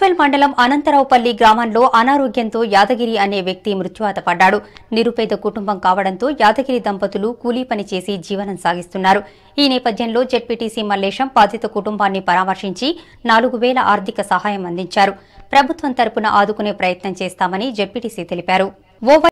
గజ్వేల్ మండలం అనంతరావుపల్లి గ్రామంలో అనారోగ్యంతో యాదగిరి అనే వ్యక్తి మృత్యువాత పడ్డాడు. నిరుపేద కుటుంబం కావడంతో యాదగిరి దంపతులు కూలీ పని చేసి జీవనం సాగిస్తున్నారు. ఈ నేపథ్యంలో జెడ్పీటీసీ మల్లేశం బాధిత కుటుంబాన్ని పరామర్శించి 4,000 ఆర్థిక సహాయం అందించారు. ప్రభుత్వం తరపున ఆదుకునే ప్రయత్నం చేస్తామని జెడ్పీటీసీ తెలిపారు.